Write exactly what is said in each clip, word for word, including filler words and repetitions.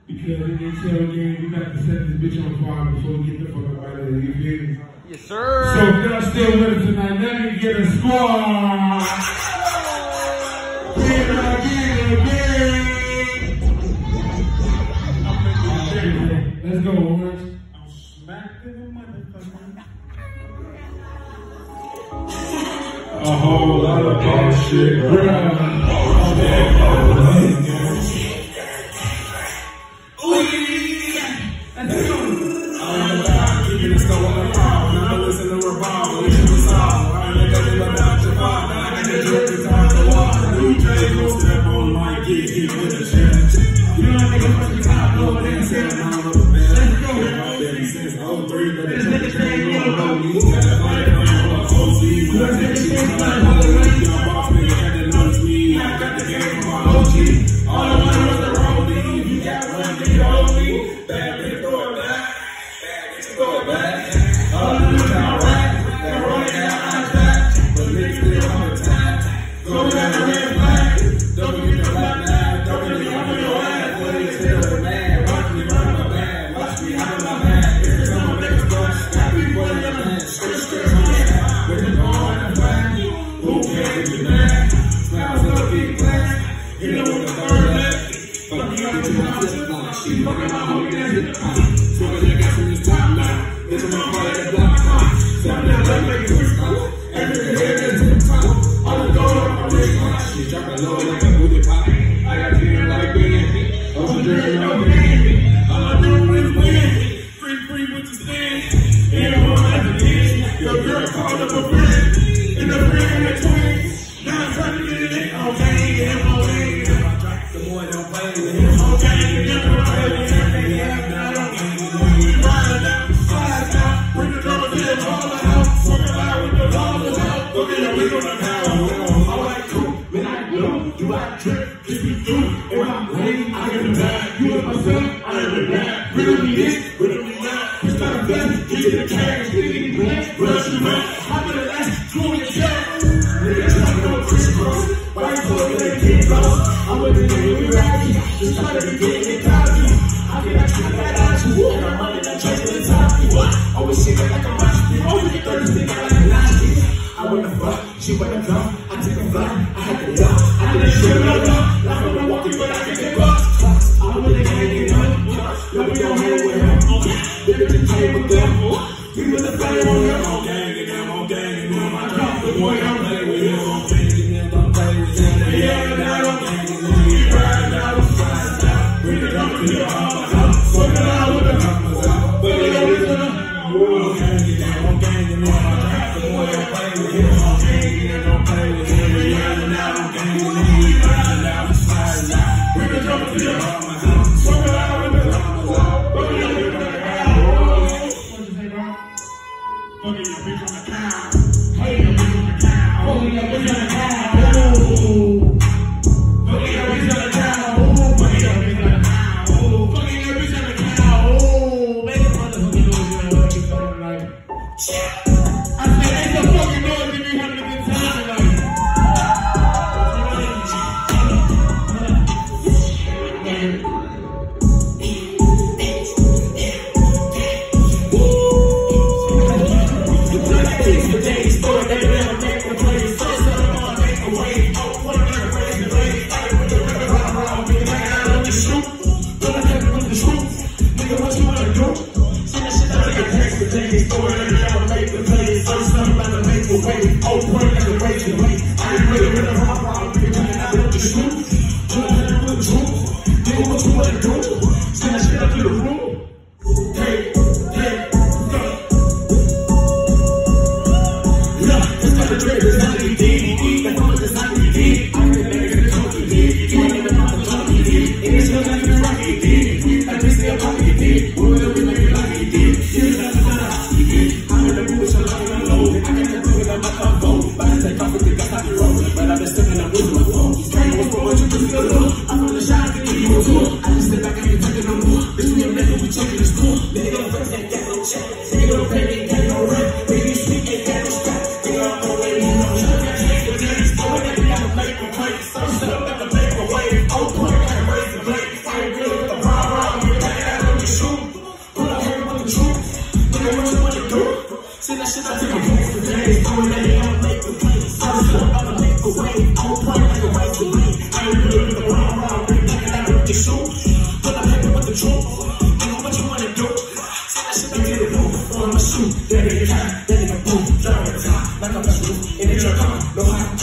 Because in this hell game, we got to set this bitch on fire before we get the fuck up out of here. You feel me? Yes, sir. So if y'all still with us tonight, let me get a squad. Get it again, again. Let's go, Orange. I'm smacked in the motherfucker. A whole lot of bullshit, bruh.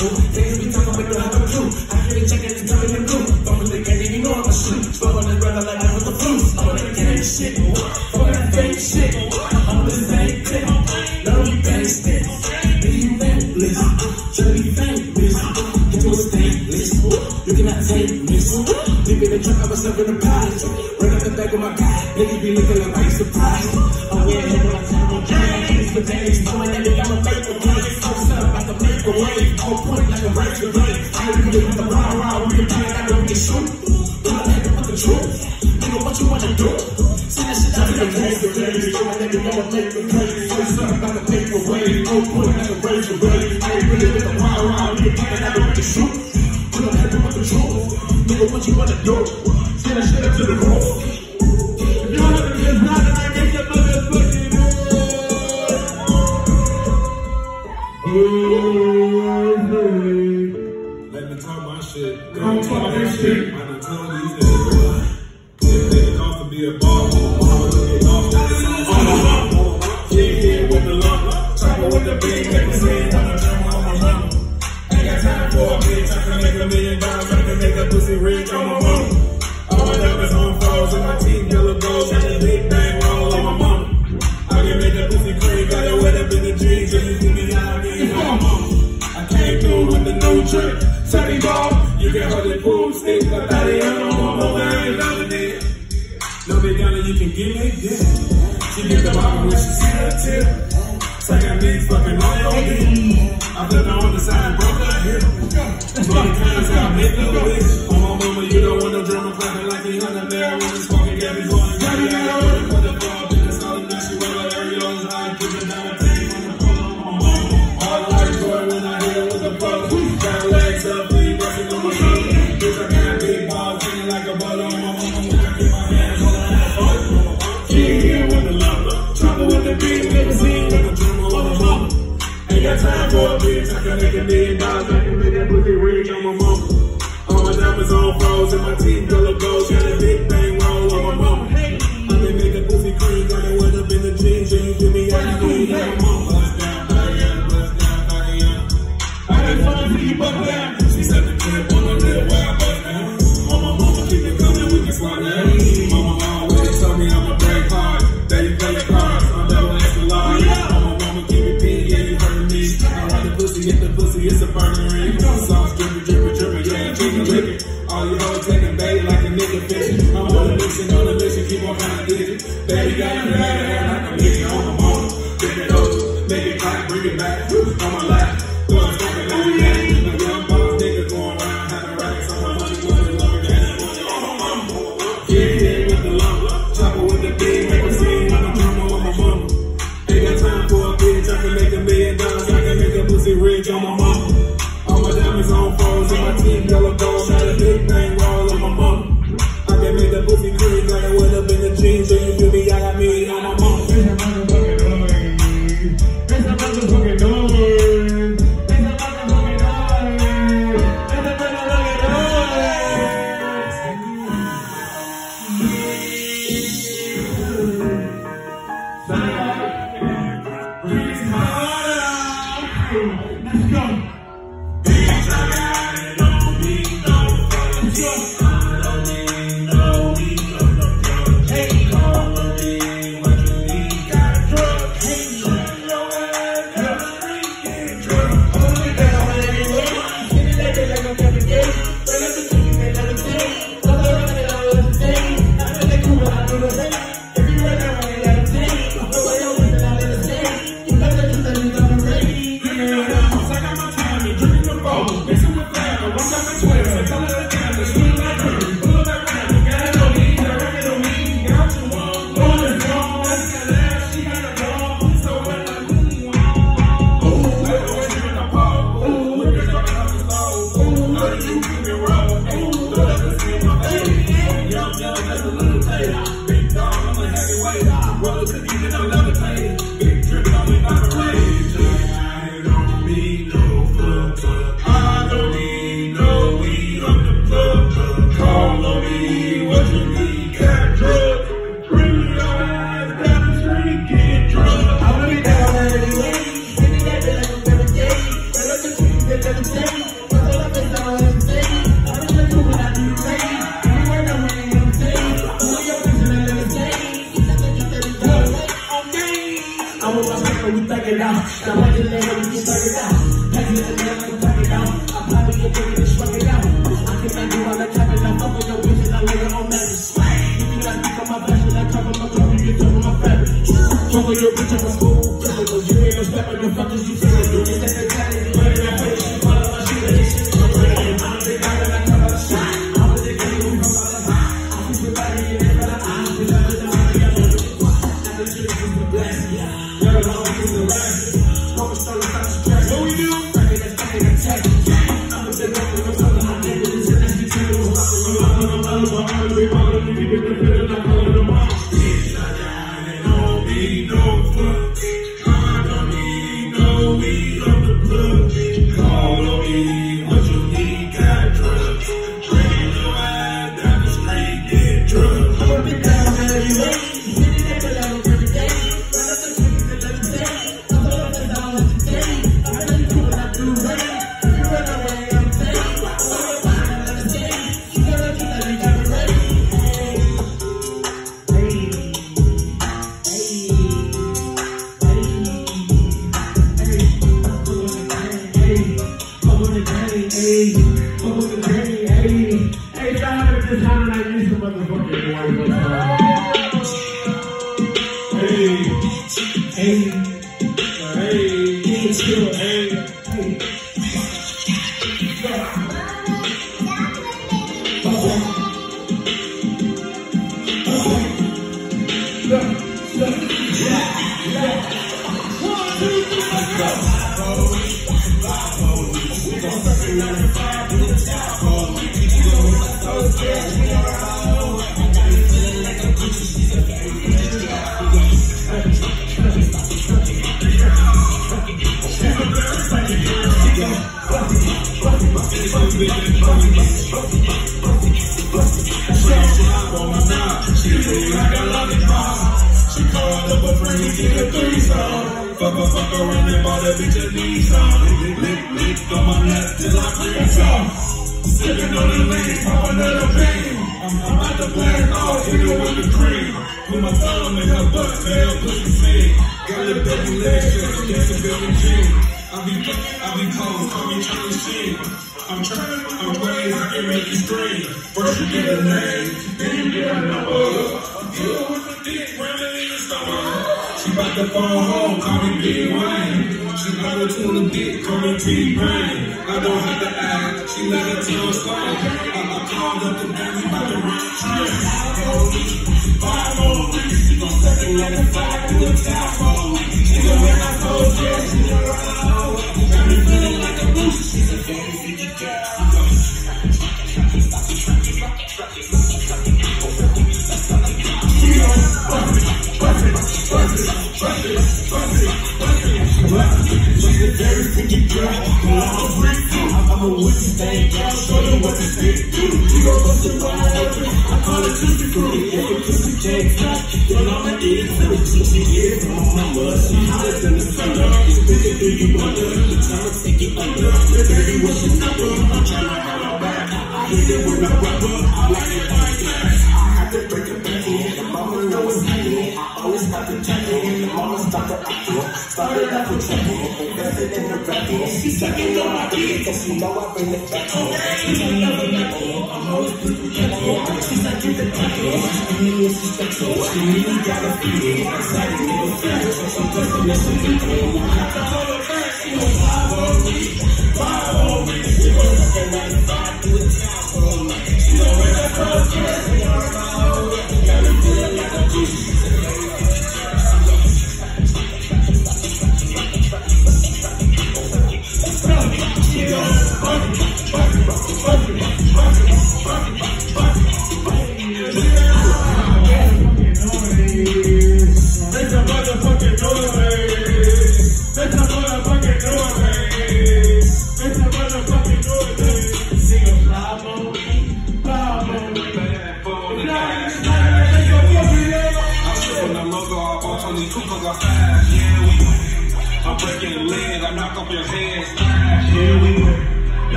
fool. Niggas be talking, but don't have a clue. I hear they checking and telling them blue. Don't really get it, you know I'm a shoot. Slow on this brother like I was the flu. I'm gonna get that shit. Fuck that fake shit. I'm the same thing. Love you basic. Be you thankless. Try to be thankless. Get you a stainless. You cannot take this. Deep in the truck, I was stuck in the pot. Right out the back of my car. Niggas be looking like I'm surprised. Oh yeah, hey, when I tell them drink. But they ain't knowing that they got a make a play. Focus up, about to make a way. On point like a razor blade. I don't really want the rah rah. We can play it out, we can shoot. We don't have to put the truth. Nigga, what you wanna do? See that shit out in the razor blade. Knowing that they gotta make a play. Focus up, about to make a way. On point like a razor blade. I ain't really with the rah rah. We can play it out, we can shoot. We don't have to put the truth. Nigga, what you wanna do? See that shit up to the roof. You know what it is, not that I get your motherfucking let me talk my shit. Don't talk that shit. I done told these niggas. If they off to be a ball, I'ma get off on the lump. Kid here with the lump. Chopper with the big nigga saying I'm a drummer on my mama. Ain't got time for a bitch. I can make a million dollars. I can make a pussy rich on my mama. All my diamonds on froze and my teeth yellow gold. Got a big bang roll on my mama. I can make a pussy cream. Got it wet up in the jeans. And you see me out again on my mama. Came through with the new trick. Sunny ball, you can hold it pool stick. I thought it on my mama, I ain't loving it. No big dollar you can give me, yeah. She get the bottom when she see her tip. Say I need fucking on your dick. I put her on the side, broke her hip. Money times I make a bitch. On my mama, you don't want no drama clapping like he hunting there. When it's smoking, get me going. Got me out of the the ball, but it's all enough. She wear her areolas high, give it down a tank on the pole on my mama. All white boy when I hit her with a pole. Got legs up, three brushing on my shoulder. Bitch, I got big balls, hanging like a butter on my mama. When I get my hands on her phone. She here with the lumber. Trouble with the beat, never seen with the drummer on my mama. Ain't got time for a bitch, I can make a million dollars. I can make that pussy rich on my mama. All my diamonds on froze and my teeth yellow gold. Got a big bang roll on my mama. I can make a pussy cream, got it wet up in the jeans. And you give me all you need on my mama. Bust down, Diana, bust down, Diana. I got fun for you, buck down. She said the clip on the real wild bust down. On my mama, keep it coming, we can swap that. Mama always told me I'm a break hard. That you play your cards, I'm double extra large. On my mama, keep it pee, yeah, you heard me. I ride the pussy, hit the pussy, it's a burner ring. Sauce drippin', drippin', drippin', yeah, chicken lickin'. All you hoes taking bait like a nigga fishing. I'm on a mission, on a mission, keep on trying to get it. Baby got me mad at her like a mission on my mama. Bend it over, make it clap, bring it back. On my lap, going fucking like that. A young boss nigga going around, having racks on my money, money, money, money, on my mama. Kid here with the lumber, chopper with the big, make a scene, I'm a drummer on my mama. Ain't got time for a bitch, I can make a million dollars, I can make a pussy rich on my mama. All my diamonds on froze and my teeth yellow gold, got a big bang roll on my mama. I can make a pussy cream, got it wet up in the jeans, so you feel me, I got me on my mama.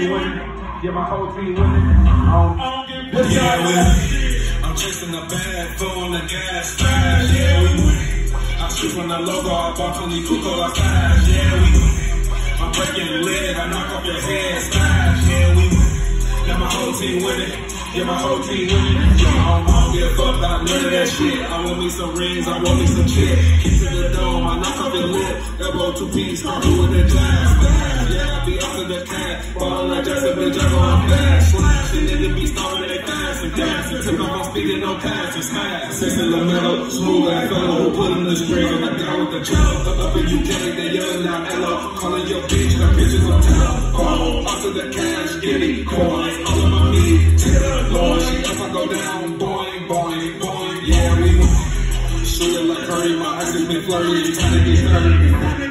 team winning. Yeah, my whole team winning. Um, What's yeah, y'all we winning? I'm chasing the bag, throwing the gas fast. Yeah, we winning. I shoot from the logo, I bought from the Kuko, I fast. Yeah, we winning. I'm breaking your leg, I knock off your head, smash. Yeah, we winning. Yeah, my whole team winning. Yeah, my whole team winning. Yeah, I don't, I don't give a fuck about none of that shit. I want me some rings, I want me some shit. Keep to the dome, I knock off your lip. Elbow two piece, start with the glass. Yeah, I be up to the cat. Ballin' like Jackson, bitch, I'm on fast. Slashing in the beat, starting they fast and dancing. Took off my speed and no pass and smash. Six in the middle, smooth ass fellow who put in the string. And I got with the cello. Up in U K, they yelling out hello. Calling your bitch, got bitches on top. Oh, up to the cash, giddy, coin. All of my meat, to the door. She up, I go down, boing, boing, boing. Yeah, we win. Shooting like Curry, my eyes has been flirty. You trying to get dirty.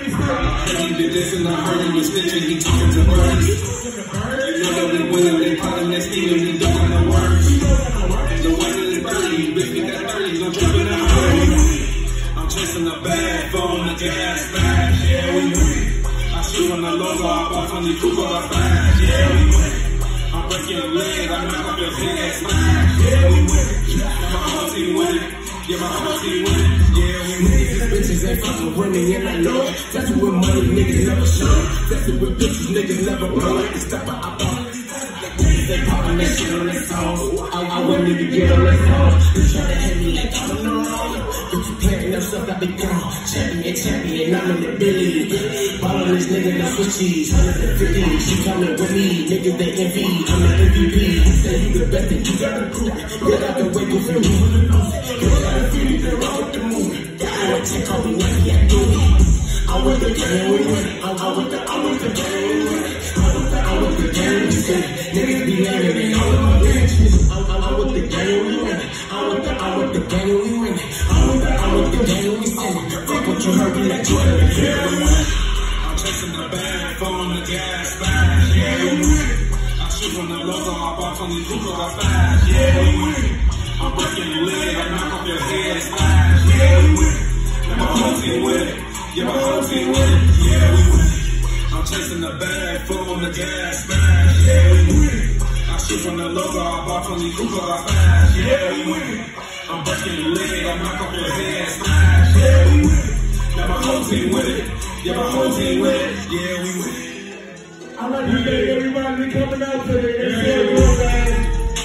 He did this in a hurry, we snitching, he talking to birds. You know that we winning, they plotting that scheming, we doing the work. The weather is dirty, bitch, we got thirty, don't drop in a hurry. I'm chasing the bag, throwing the gas fast, yeah, we win. I shoot on the logo, I bought from the Kuko, I fast, yeah, we win. I'm breaking your leg, I knock off your head, smash, yeah, we win. My whole team winning, yeah, my whole team winning, yeah, we win. Bitches ain't fucking with me and I know it. That's with money, niggas never show it. That's with bitches, niggas never blow it. Step up, I bought it. They poppin' that shit on their song. I, I wouldn't even get on their song. They try to hit me like I'm in the wrong. But you playing up stuff, I be gone. Champion, champion, I'm in the Billy. Ballin' this nigga, the switchies. one hundred fifty, she coming with me. Niggas, they envy, I'm the M V P. He said he the best, and you gotta prove it. Get out the way, go for me. Get out the feet, you can roll with the movie. Take all the money I do. I want the game we win. I want the, I want the game we win. I want the, I want the game we win. Niggas be landing in all of my bitches. I, I, I want the game we win. I want the, I want the game we win. I want the, I want the game we win. Fuck what you heard me like Jordan. Yeah, we win. I'm chasing the bag, throwing the gas fast. Yeah, we win. I shoot from the logo, I bought from the Kuko, I fast. Yeah, we win. I'm breaking your leg, I knock off your head, smash. Yeah, we win. My whole team winning, yeah, my whole team winning, yeah, we win. I'm chasing the bag, throwing the gas, smash, yeah, we win. I shoot from the logo, I bought from the Kuko, I fast, yeah, we win. I'm breaking your leg, I knock off your head, smash, yeah, we win. Now my whole team winning, yeah, my whole team winning, yeah, we win. I'd like to thank everybody for coming out today. It's so good, man.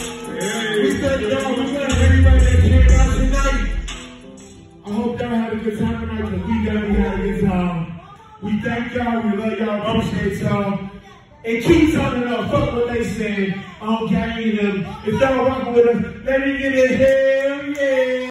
We thank y'all, we thank everybody that came out tonight. I hope y'all had a good time tonight, because we definitely had a good time. We thank y'all, we love y'all, appreciate y'all. And keep turning up, fuck what they saying. I don't carry them. If y'all rockin' with us, let me get a hell yeah.